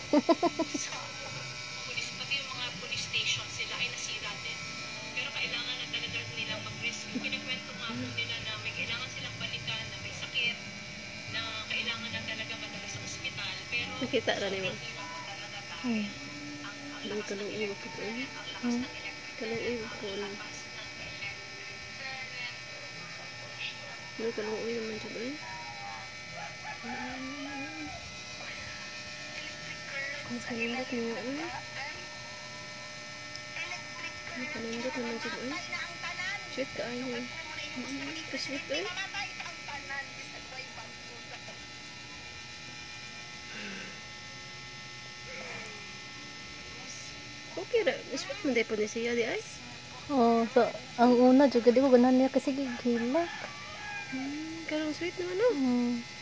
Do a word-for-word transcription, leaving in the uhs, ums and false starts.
Police, pati yung mga police station sila ay nasira din. Pero kailangan na talaga nilang mag-rescue. Kinikwento nga po nila na may kailangan silang balikan, na may sakit, na kailangan na talaga madala sa ospital. Pero nakita ra ni mo. hindi na po talaga tayo. Hmm. Ang Ang tulong iyo ko to. ang lakas ng electric. Tulong iyo ko. Ang lakas ng electric. May tulong iyo man jud ay. Ang kalindot mo ay. Ang kalindot mo man jud ay. Sweet ka ay. Sweet ay. Okay ra, sweet man day po ni siya di ay. Oh, so ang una jud di ko ganahan niya kasi gigilak. Hmm, karong sweet naman no. Hmm.